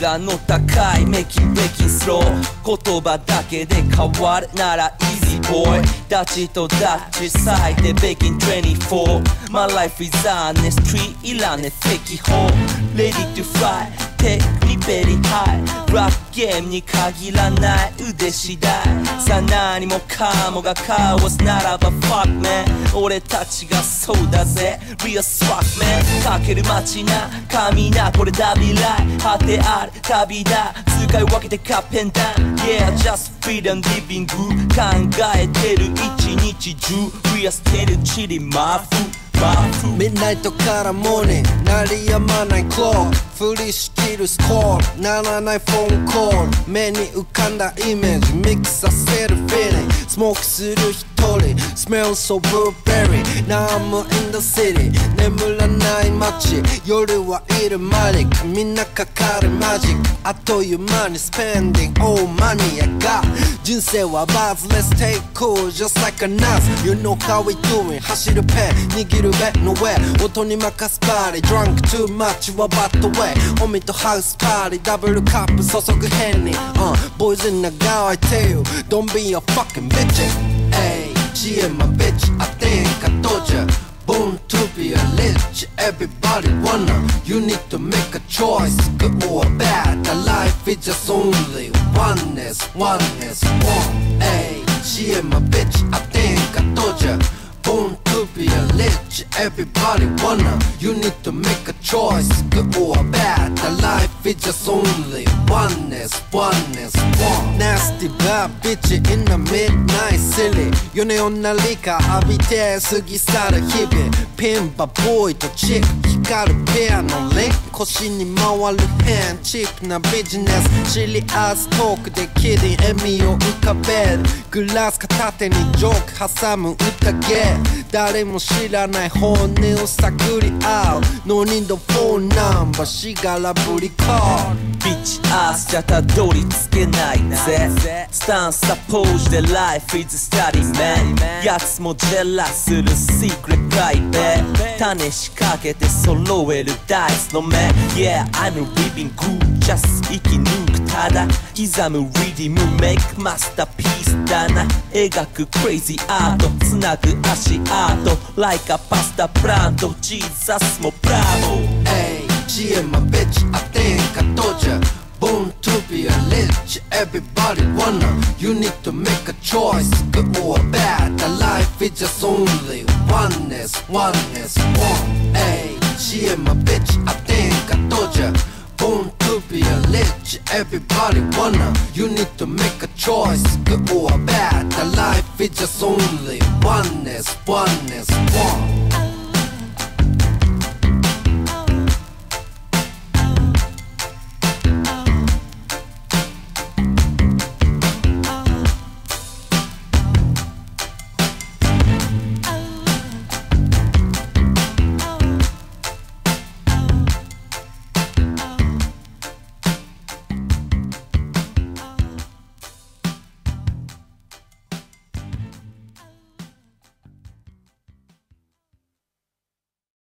らの高いメキメキスロー言葉だけで変わるなら Easy boy ダチとダッチサイでベキン24 My life is on the street いらね適法 Ready to fly Take me very high ラップゲームに限らない腕次第さあ何もかもがカオスならば Fuck man 俺たちがそうだぜ Real swag man かける街な神なこれダビライ果てある旅だ使い分けてカッペンダン Yeah just freedom living good 考えてる一日中 We are still chilling my foodミッドナイトからモーニング鳴り止まないクロック降りしきるスコール鳴らないフォンコール目に浮かんだイメージミックスさせるフィーリングスモークする一人 Smell so blueberry Now I'm in the city 眠らない街夜はいるマリックみんなかかるマジックあっという間にスペンディング Oh money I got 人生はバズ Let's take cool just like a nurse You know how we doing 走るペン握るベッドの上音に任すパーリー Drunk too much はバッドウェイオミとハウスパーリーダブルカップ注ぐ変にBoys in the girl I tell you Don't be a fucking bitch Ay, she ain't my bitch I think I told ya Born to be a lich Everybody wanna You need to make a choice Good or bad The life is just only oneness Oneness, one Ay, she ain't my bitch I think I told ya Born to be a lich Everybody wanna You need to make a choice Good or bad The life is just only oneness Oneness, one Nasty bad bitch in the midnight city 夜のようなリカ浴びて過ぎ去る日々ピンバボーイとチック光るペアのリンク腰に回るペンチップなビジネスシリアストークでキディ笑みを浮かべるグラス片手にジョーク挟む宴誰も知らない本音を探り合う No need the phone number しがらぶりコールビッチアースじゃたどり着けないぜスタンスサポージで Life is a study man やつもジェラする Secret private 種仕掛けて揃えるダイスの目 Yeah I'm living good Just 生き抜くただ刻むリディム Make masterpiece だな描く Crazy art つなぐ足跡 Like a pasta brand Jesus も Bravo Ay, she ain't my bitch I think I told ya Born to be a lich Everybody wanna You need to make a choice Good or bad The life is just only oneness Oneness, one Ay, she ain't my bitch I think I told ya Born to be a lich Everybody wanna You need to make a choice Good or bad The life is just only oneness Oneness